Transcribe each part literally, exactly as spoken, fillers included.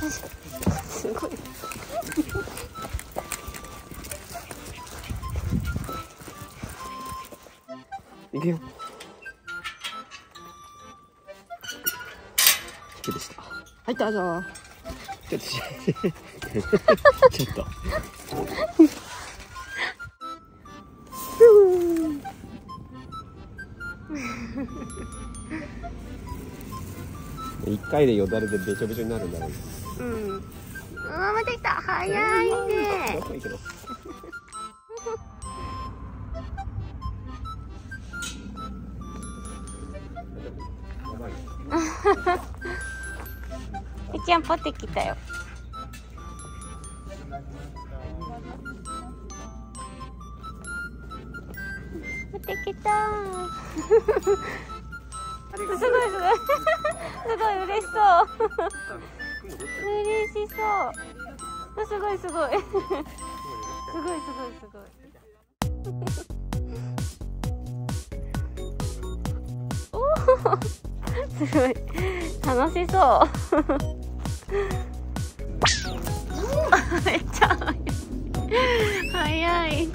すごい。 いくよ。低でした。はい、どうぞ。ちょっとちょっと一回でよだれでべちょべちょになるんだろうね。 うん。うわ、また来た。早いね。みちゃんポテ来たよ。ポテ来た。すごいすごい。すごい嬉しそう。嬉しそう。すごいすごい。すごいすごいすごい。おお。すごい楽しそう。めっちゃ早い。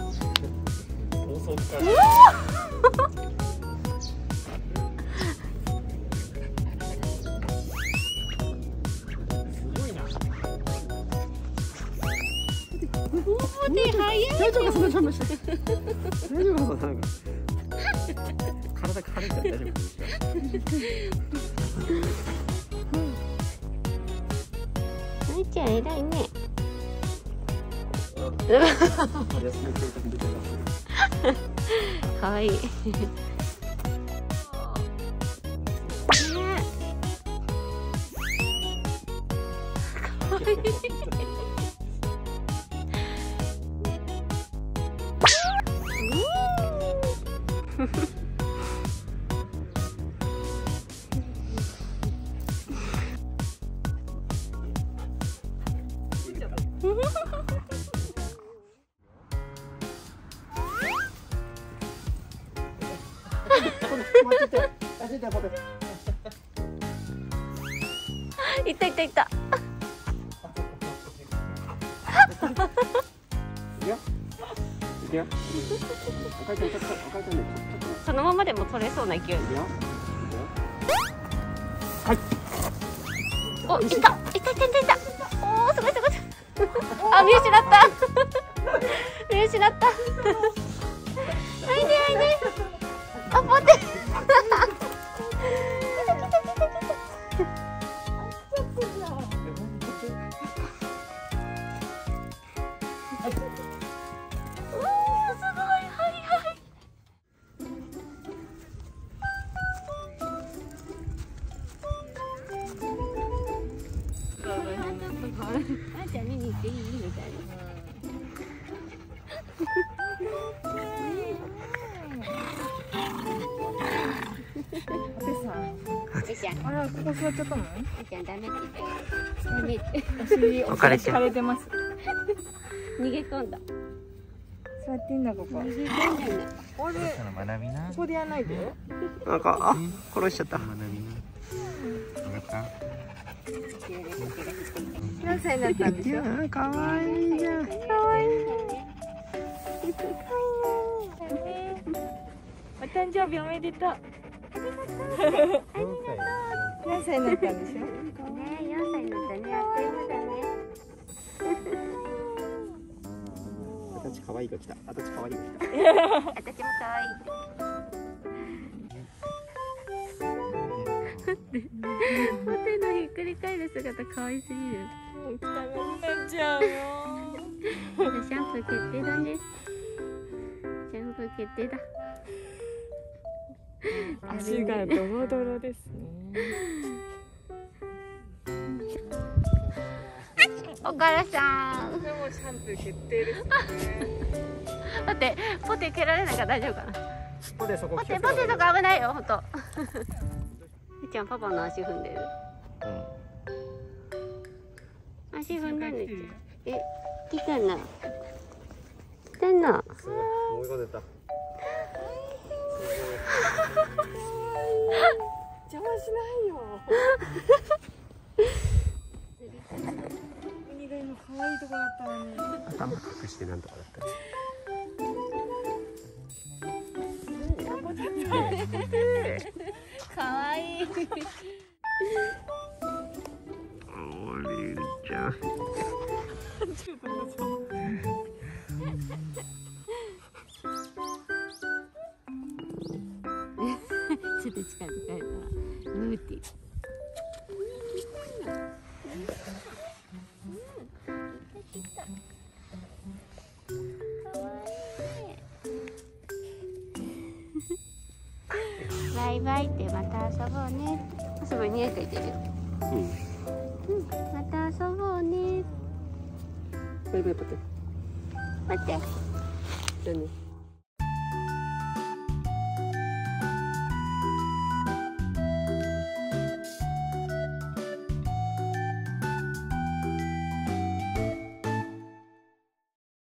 大丈夫かそのジャンプして。大丈夫かそのなんか。体軽いから大丈夫か。 あいちゃん偉いね。かわいい。かわいい。いったいったいった。そのままでも取れそうな勢い。 はい。 お、いった、いったいったいったいった。おお、すごいすごい。あ、見失った。見失った。はいねはいね。あ、待って。あんちゃん見に行っていいみたいな。あら、ここ座っちゃったの？ あんちゃんダメって言ったよ。ダメって。 お尻、お尻疲れてます。 逃げ込んだ。 座っていいんだ、ここ。 逃げ込んだんだ。 ここで、ここでやらないで。 なんか、あ、殺しちゃった。 何歳になったんでしょう。 かわいいじゃん。 かわいい。お誕生日おめでとう。何歳になったんでしょう。 ねえ、よんさいになったね。あっという間だね。 あたち可愛い子来た。あたち可愛い子来た。 あたちも可愛い。ポテのひっくり返る姿可愛すぎる。 汚くなっちゃうよ。 シャンプー決定だね。シャンプー決定だ。 足がドロドロですね。 おからさん。 でもシャンプー決定ですね。 待って、ポテ蹴られないから大丈夫かな。 ポテそこポテポテとか危ないよ、ほんと。みちゃんパパの足踏んでる。足踏んでんね。え、来たな。来たな。 もう一個出た。 邪魔しないよ。 頭隠してなんとかだったり。 かわいい。 おりんちゃん。 ちょっと近づかれたわ。ムーティー。バイバイってまた遊ぼうね。すごい匂い嗅いでるよ。 うん。 うん、また遊ぼうね。 バイバイパテ。 待って。 じゃあね。